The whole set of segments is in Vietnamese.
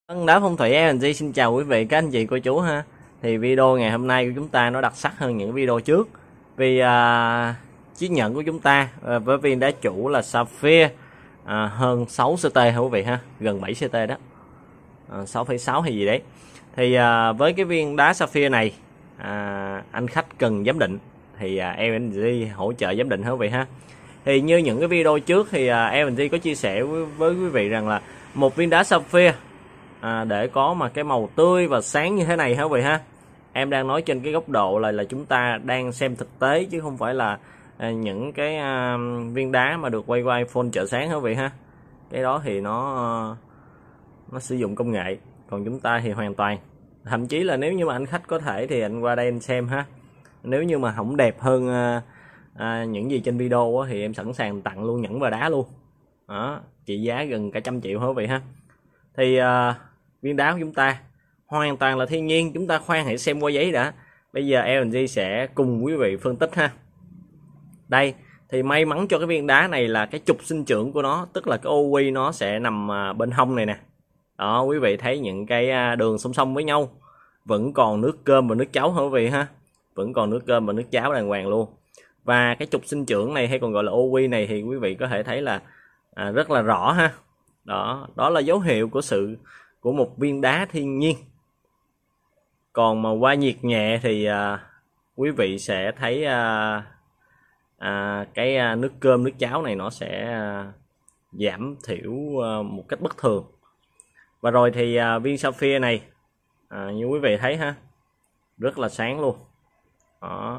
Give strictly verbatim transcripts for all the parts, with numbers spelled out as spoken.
Vâng, Đá Phong Thủy em en giê xin chào quý vị, các anh chị, cô chú ha. Thì video ngày hôm nay của chúng ta nó đặc sắc hơn những video trước. Vì à, chiếc nhẫn của chúng ta à, với viên đá chủ là Sapphire à, hơn sáu xê tê hả quý vị ha, gần bảy xê tê đó, à, sáu phẩy sáu hay gì đấy. Thì à, với cái viên đá Sapphire này à, anh khách cần giám định thì à, em en giê hỗ trợ giám định hả quý vị ha. Thì như những cái video trước thì à, em en giê có chia sẻ với, với quý vị rằng là một viên đá Sapphire À, để có mà cái màu tươi và sáng như thế này hả quý vị ha. Em đang nói trên cái góc độ là là chúng ta đang xem thực tế chứ không phải là à, những cái à, viên đá mà được quay qua iPhone chợ sáng hả quý vị ha. Cái đó thì nó nó sử dụng công nghệ, còn chúng ta thì hoàn toàn, thậm chí là nếu như mà anh khách có thể thì anh qua đây anh xem ha. Nếu như mà không đẹp hơn à, à, những gì trên video á, thì em sẵn sàng tặng luôn nhẫn và đá luôn đó, trị giá gần cả trăm triệu hả quý vị ha. Thì à, viên đá của chúng ta hoàn toàn là thiên nhiên. Chúng ta khoan hãy xem qua giấy đã. Bây giờ em en giê sẽ cùng quý vị phân tích ha. Đây thì may mắn cho cái viên đá này là cái trục sinh trưởng của nó, tức là cái ô quy nó sẽ nằm bên hông này nè. Đó, quý vị thấy những cái đường song song với nhau, vẫn còn nước cơm và nước cháo hả quý vị ha, vẫn còn nước cơm và nước cháo đàng hoàng luôn. Và cái trục sinh trưởng này hay còn gọi là ô quy này thì quý vị có thể thấy là à, rất là rõ ha. Đó, đó là dấu hiệu của sự của một viên đá thiên nhiên. Còn mà qua nhiệt nhẹ thì à, quý vị sẽ thấy à, à, cái à, nước cơm nước cháo này nó sẽ à, giảm thiểu à, một cách bất thường. Và rồi thì à, viên Sapphire này à, như quý vị thấy ha, rất là sáng luôn. Đó,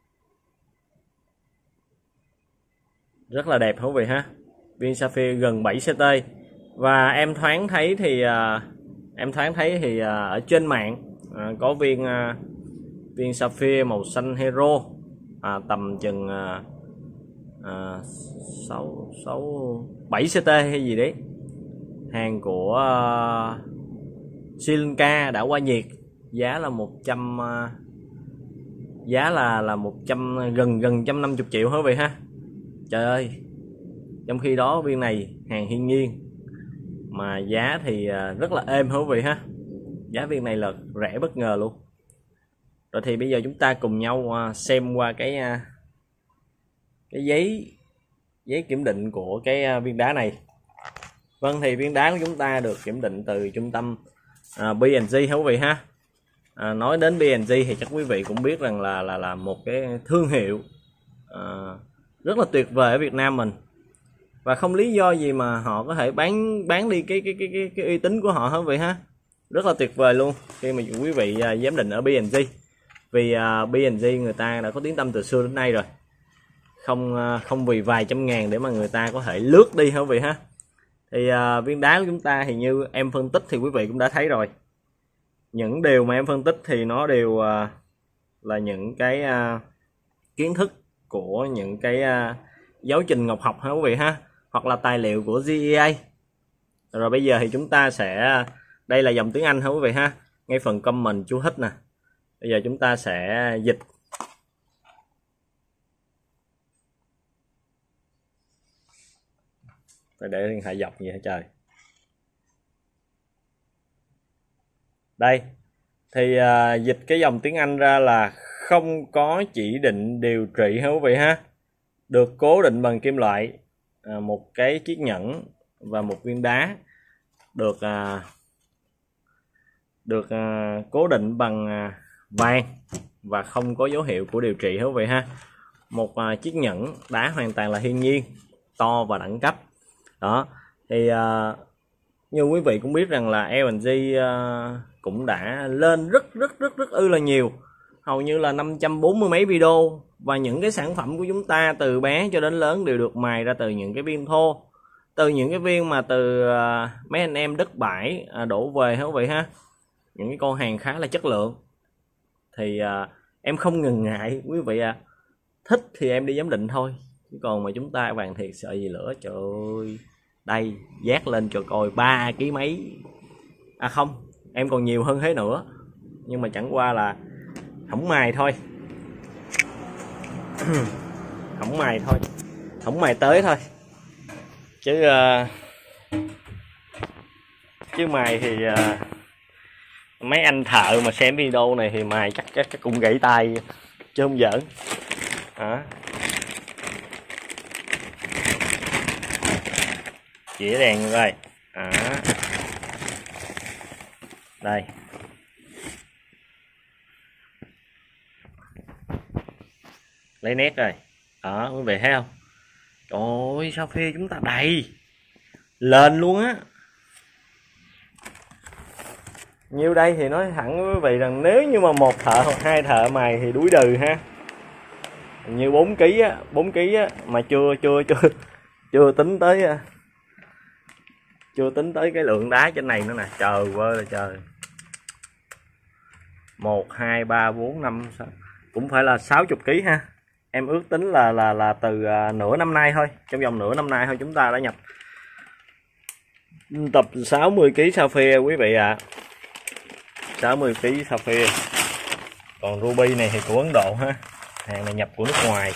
rất là đẹp hả quý vị ha. Viên Sapphire gần bảy xê tê. Và em thoáng thấy thì à, em thoáng thấy thì à, ở trên mạng à, có viên à, viên Sapphire màu xanh Hero à, tầm chừng à, à, sáu sáu bảy xê tê hay gì đấy, hàng của à, Sri Lanka đã qua nhiệt, giá là một trăm à, giá là là một trăm gần gần một trăm năm mươi triệu hả quý vị ha. Trời ơi, trong khi đó viên này hàng thiên nhiên mà giá thì rất là êm hả quý vị ha. Giá viên này là rẻ bất ngờ luôn. Rồi thì bây giờ chúng ta cùng nhau xem qua cái cái giấy giấy kiểm định của cái viên đá này. Vâng, thì viên đá của chúng ta được kiểm định từ trung tâm à, pê en giê hả quý vị ha. À, nói đến pê en giê thì chắc quý vị cũng biết rằng là là là một cái thương hiệu à, rất là tuyệt vời ở Việt Nam mình. Và không lý do gì mà họ có thể bán bán đi cái cái cái cái, cái uy tín của họ hả vậy ha. Rất là tuyệt vời luôn khi mà quý vị uh, giám định ở pê en giê. Vì uh, pê en giê người ta đã có tiếng tăm từ xưa đến nay rồi. Không uh, không vì vài trăm ngàn để mà người ta có thể lướt đi hả vậy ha. Thì uh, viên đá của chúng ta thì như em phân tích thì quý vị cũng đã thấy rồi. Những điều mà em phân tích thì nó đều uh, là những cái uh, kiến thức của những cái uh, giáo trình ngọc học hả quý vị ha, hoặc là tài liệu của giê e a. Rồi bây giờ thì chúng ta sẽ, đây là dòng tiếng Anh hả quý vị ha, ngay phần comment chú thích nè. Bây giờ chúng ta sẽ dịch phải để điện thoại dọc gì hả trời. Đây thì uh, dịch cái dòng tiếng Anh ra là không có chỉ định điều trị hả quý vị ha, được cố định bằng kim loại, à, một cái chiếc nhẫn và một viên đá được à, được à, cố định bằng à, vàng và không có dấu hiệu của điều trị hả quý vị ha. Một à, chiếc nhẫn đá hoàn toàn là thiên nhiên, to và đẳng cấp. Đó thì à, như quý vị cũng biết rằng là em en giê à, cũng đã lên rất rất rất rất ư là nhiều, hầu như là năm trăm bốn mươi mấy video. Và những cái sản phẩm của chúng ta từ bé cho đến lớn đều được mài ra từ những cái viên thô, từ những cái viên mà từ uh, mấy anh em đất bãi uh, đổ về hả quý vị ha. Những cái con hàng khá là chất lượng. Thì uh, em không ngần ngại quý vị à, thích thì em đi giám định thôi, chứ còn mà chúng ta vàng thiệt sợ gì nữa. Trời ơi, đây vác lên cho coi ba ký mấy, à không, em còn nhiều hơn thế nữa, nhưng mà chẳng qua là không mài thôi. Không mài thôi, không mài tới thôi chứ uh, chứ mài thì uh, mấy anh thợ mà xem video này thì mài chắc chắc, chắc cũng gãy tay chứ không giỡn. Đó. Chỉ đèn rồi. Đó. Đây. Lấy nét rồi. Đó, quý vị thấy không? Trời ơi, sao phê chúng ta đầy lên luôn á. Nhiêu đây thì nói thẳng với quý vị rằng nếu như mà một thợ hoặc hai thợ mài thì đuối đừ ha. Như bốn ký á, bốn ký á mà chưa chưa chưa chưa tính tới chưa tính tới cái lượng đá trên này nữa nè. Trời ơi là trời. một hai ba bốn năm sáu cũng phải là sáu mươi ký ha. Em ước tính là là là từ uh, nửa năm nay thôi, trong vòng nửa năm nay thôi chúng ta đã nhập tập sáu mươi ký sapphire quý vị ạ. À. sáu mươi ký sapphire. Còn ruby này thì của Ấn Độ ha. Hàng này nhập của nước ngoài.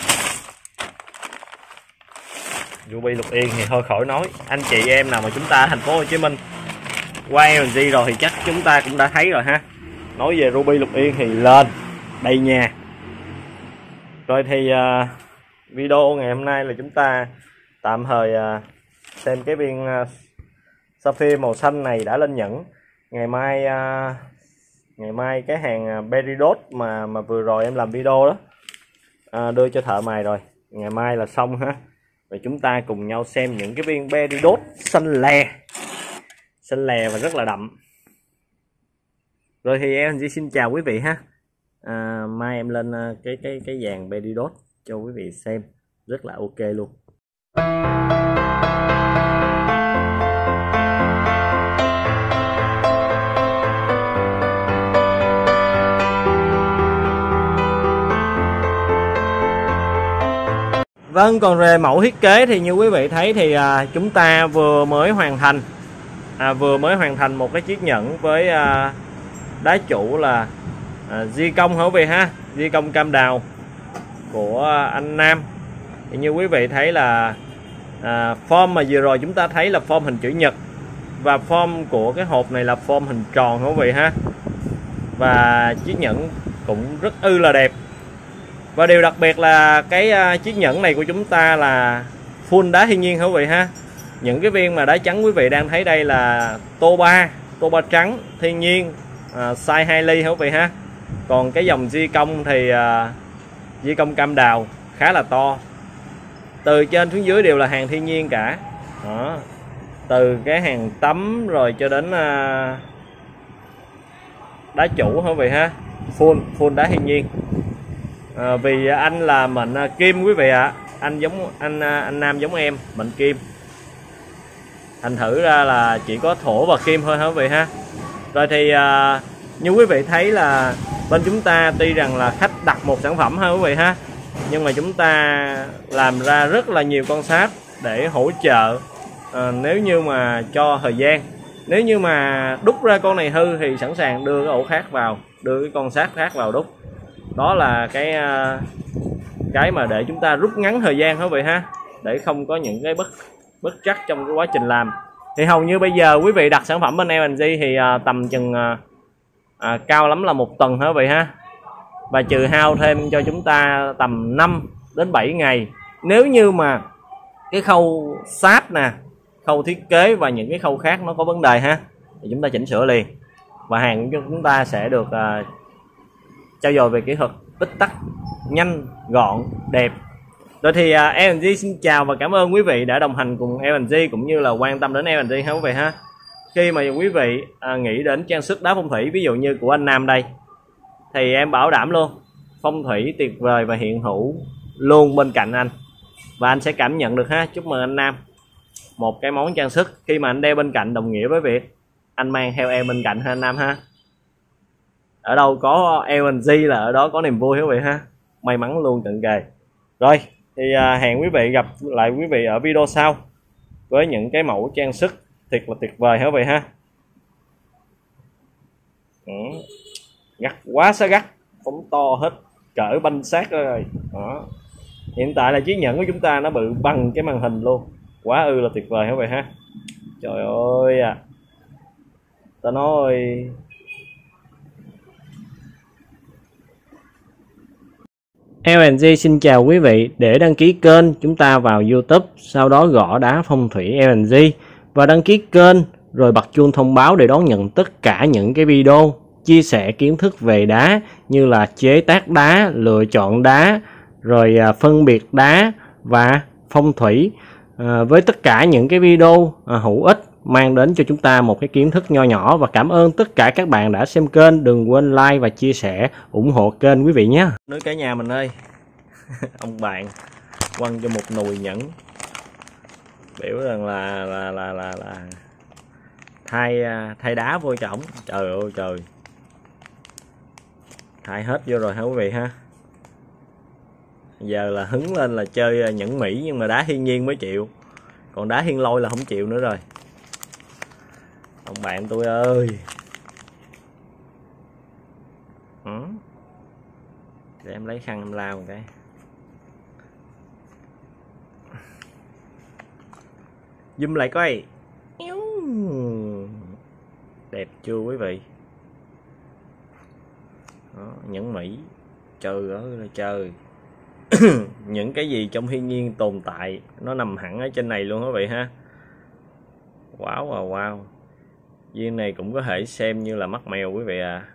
Ruby Lục Yên thì thôi khỏi nói. Anh chị em nào mà chúng ta ở thành phố Hồ Chí Minh qua em giê rồi thì chắc chúng ta cũng đã thấy rồi ha. Nói về Ruby Lục Yên thì lên đầy nhà. Rồi thì uh, video ngày hôm nay là chúng ta tạm thời uh, xem cái viên uh, sapphire màu xanh này đã lên nhẫn. Ngày mai uh, ngày mai cái hàng uh, Peridot mà mà vừa rồi em làm video đó uh, đưa cho thợ mài rồi. Ngày mai là xong ha. Và chúng ta cùng nhau xem những cái viên Peridot xanh lè, xanh lè và rất là đậm. Rồi thì em xin chào quý vị ha. À, mai em lên cái cái cái dàn Peridot cho quý vị xem rất là ok luôn. Vâng, còn về mẫu thiết kế thì như quý vị thấy thì à, chúng ta vừa mới hoàn thành à, vừa mới hoàn thành một cái chiếc nhẫn với à, đá chủ là à, di công hả quý vị ha, di công cam đào của anh Nam. Thì như quý vị thấy là à, form mà vừa rồi chúng ta thấy là form hình chữ nhật và form của cái hộp này là form hình tròn hả quý vị ha. Và chiếc nhẫn cũng rất ư là đẹp. Và điều đặc biệt là cái uh, chiếc nhẫn này của chúng ta là full đá thiên nhiên hả quý vị ha. Những cái viên mà đá trắng quý vị đang thấy đây là tô ba, tô ba trắng thiên nhiên, uh, size hai ly hả quý vị ha. Còn cái dòng di công thì uh, di công cam đào khá là to. Từ trên xuống dưới đều là hàng thiên nhiên cả. Đó. Từ cái hàng tấm rồi cho đến uh, đá chủ hả quý vị ha. Full full đá thiên nhiên. À, vì anh là mệnh kim quý vị ạ. À. Anh giống anh anh Nam giống em mệnh kim, thành thử ra là chỉ có thổ và kim thôi hả quý vị ha. Rồi thì à, như quý vị thấy là bên chúng ta tuy rằng là khách đặt một sản phẩm ha quý vị ha, nhưng mà chúng ta làm ra rất là nhiều con sáp để hỗ trợ. À, nếu như mà cho thời gian, nếu như mà đúc ra con này hư thì sẵn sàng đưa cái ổ khác vào, đưa cái con sáp khác vào đúc. Đó là cái cái mà để chúng ta rút ngắn thời gian hả quý vị ha, để không có những cái bất bất trắc trong cái quá trình làm. Thì hầu như bây giờ quý vị đặt sản phẩm bên em en giê thì à, tầm chừng à, à, cao lắm là một tuần hả quý vị ha, và trừ hao thêm cho chúng ta tầm năm đến bảy ngày. Nếu như mà cái khâu sáp nè, khâu thiết kế và những cái khâu khác nó có vấn đề ha, thì chúng ta chỉnh sửa liền và hàng của chúng ta sẽ được à, trao dồi về kỹ thuật tích tắc, nhanh, gọn, đẹp. Rồi thì uh, em en giê xin chào và cảm ơn quý vị đã đồng hành cùng em en giê cũng như là quan tâm đến em en giê ha quý vị ha. Khi mà quý vị uh, nghĩ đến trang sức đá phong thủy, ví dụ như của anh Nam đây, thì em bảo đảm luôn phong thủy tuyệt vời và hiện hữu luôn bên cạnh anh, và anh sẽ cảm nhận được ha. Chúc mừng anh Nam. Một cái món trang sức khi mà anh đeo bên cạnh đồng nghĩa với việc anh mang theo em bên cạnh ha anh Nam ha. Ở đâu có em en giê là ở đó có niềm vui quý vị ha. May mắn luôn cận kề. Rồi thì à, hẹn quý vị gặp lại quý vị ở video sau với những cái mẫu trang sức thiệt là tuyệt vời quý vị ha. Ừ. Gắt quá xa gắt, phóng to hết cỡ banh xác rồi. Đó. Hiện tại là chiếc nhẫn của chúng ta nó bự bằng cái màn hình luôn, quá ư là tuyệt vời quý vị ha. Trời ơi à. ta nói. lờ en giê xin chào quý vị. Để đăng ký kênh, chúng ta vào YouTube, sau đó gõ đá phong thủy lờ en giê và đăng ký kênh, rồi bật chuông thông báo để đón nhận tất cả những cái video chia sẻ kiến thức về đá, như là chế tác đá, lựa chọn đá, rồi phân biệt đá và phong thủy, à, với tất cả những cái video à, hữu ích, mang đến cho chúng ta một cái kiến thức nho nhỏ. Và cảm ơn tất cả các bạn đã xem kênh. Đừng quên like và chia sẻ, ủng hộ kênh quý vị nhé. Nói cả nhà mình ơi, ông bạn quăng cho một nồi nhẫn, biểu rằng là là là là, là thay thay đá vô trọng. Trời ơi trời, thay hết vô rồi hả quý vị ha. Giờ là hứng lên là chơi nhẫn Mỹ, nhưng mà đá thiên nhiên mới chịu, còn đá thiên lôi là không chịu nữa rồi. Ông bạn tôi ơi. Ừ. Để em lấy khăn em lau một cái. Zoom lại coi. Đẹp chưa quý vị? Đó, nhẫn Mỹ. Trời ơi là trời. Những cái gì trong thiên nhiên tồn tại nó nằm hẳn ở trên này luôn quý vị ha. Wow wow wow. Viên này cũng có thể xem như là mắt mèo quý vị à.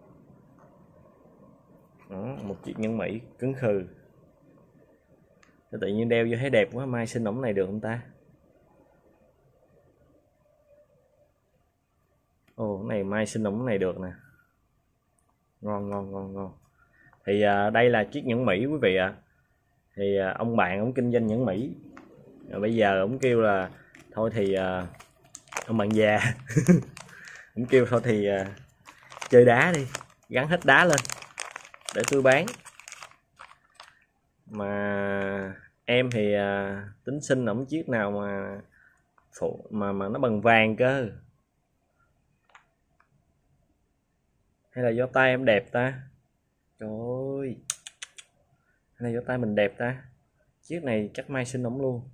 Đó, một chiếc nhẫn Mỹ cứng khừ. Tự nhiên đeo vô thấy đẹp quá. Mai xin ổng này được không ta? Ồ, cái này mai xin ổng này được nè. Ngon ngon ngon ngon. Thì à, đây là chiếc nhẫn Mỹ quý vị ạ. À. Thì à, ông bạn ông kinh doanh nhẫn Mỹ. Rồi bây giờ ông kêu là thôi thì à, ông bạn già ông kêu thôi thì à, chơi đá đi, gắn hết đá lên để tôi bán. Mà em thì à, tính xin ổng chiếc nào mà phụ mà mà nó bằng vàng cơ, hay là do tay em đẹp ta? Trời ơi, hay là do tay mình đẹp ta? Chiếc này chắc mai xin ổng luôn.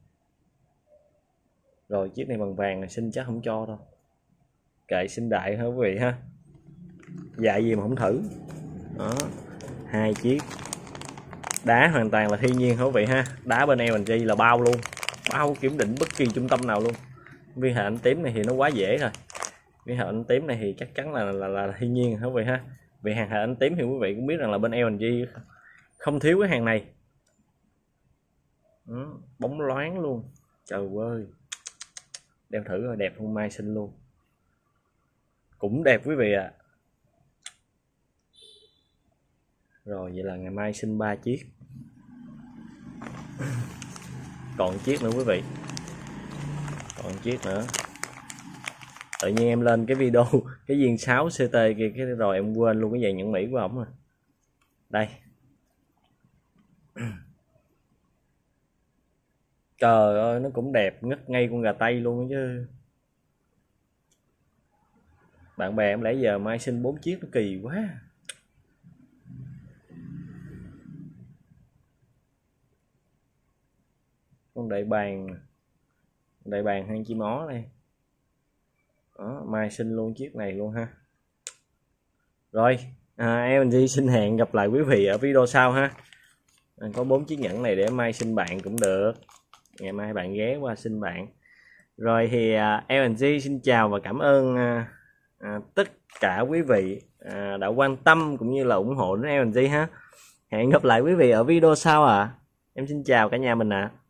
Rồi chiếc này bằng vàng này xin chắc không cho đâu. Kệ xin đại hả quý vị ha. Dạy gì mà không thử. Đó, hai chiếc. Đá hoàn toàn là thiên nhiên hả quý vị ha. Đá bên lờ en giê là bao luôn, bao kiểm định bất kỳ trung tâm nào luôn. Viên hệ ánh tím này thì nó quá dễ rồi. Viên hệ ánh tím này thì chắc chắn là là, là, là thiên nhiên hả quý vị ha. Vì hàng hệ ánh tím thì quý vị cũng biết rằng là bên lờ en giê không thiếu cái hàng này. Đó, bóng loáng luôn. Trời ơi, đeo thử rồi đẹp không mai xin luôn. Cũng đẹp quý vị ạ. À. Rồi vậy là ngày mai xin ba chiếc. Còn chiếc nữa quý vị. Còn chiếc nữa. Tự nhiên em lên cái video cái viên sáu xê tê kia cái rồi em quên luôn cái dàn nhẫn Mỹ của ổng rồi. Đây. Trời ơi, nó cũng đẹp ngất ngay con gà tây luôn chứ. Bạn bè em lẽ giờ mai xin bốn chiếc nó kỳ quá. Con đại bàng, đại bàng hang chim ó đây. Đó, mai xin luôn chiếc này luôn ha. Rồi, à, lờ en giê xin hẹn gặp lại quý vị ở video sau ha. À, có bốn chiếc nhẫn này để mai xin bạn cũng được. Ngày mai bạn ghé qua xin bạn. Rồi thì à, lờ en giê xin chào và cảm ơn à, à, tất cả quý vị à, đã quan tâm cũng như là ủng hộ đến lờ en giê ha. Hẹn gặp lại quý vị ở video sau ạ. À. Em xin chào cả nhà mình ạ. À.